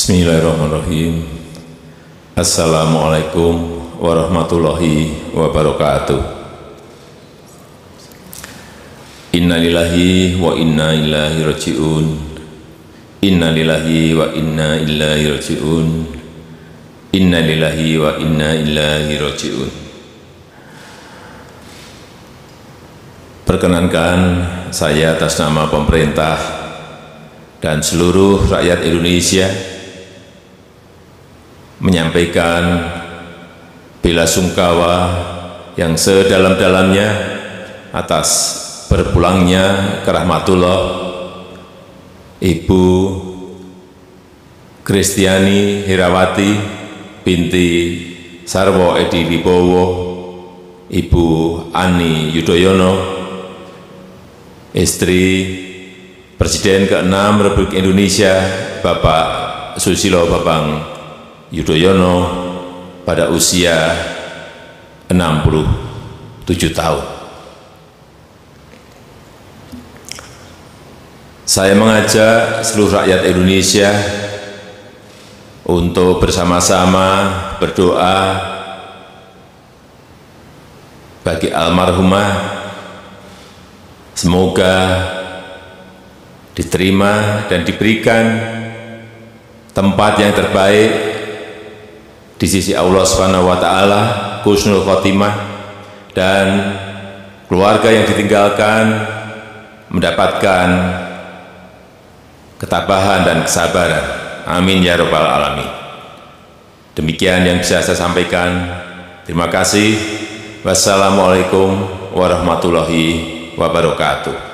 Bismillahirrahmanirrahim. Assalamualaikum warahmatullahi wabarakatuh. Innalillahi wa inna ilaihi raji'un. Innalillahi wa inna ilaihi raji'un. Innalillahi wa inna ilaihi raji'un. Perkenankan saya atas nama pemerintah dan seluruh rakyat Indonesia menyampaikan bela sungkawa yang sedalam-dalamnya atas berpulangnya ke rahmatullah Ibu Kristiani Herawati binti Sarwo Edi Wibowo, Ibu Ani Yudhoyono, istri Presiden ke-6 Republik Indonesia Bapak Susilo Bambang Yudhoyono pada usia 67 tahun. Saya mengajak seluruh rakyat Indonesia untuk bersama-sama berdoa bagi almarhumah, semoga diterima dan diberikan tempat yang terbaik di sisi Allah Subhanahu wa Ta'ala, husnul khotimah, dan keluarga yang ditinggalkan mendapatkan ketabahan dan kesabaran. Amin ya rabbal alamin. Demikian yang bisa saya sampaikan. Terima kasih. Wassalamualaikum warahmatullahi wabarakatuh.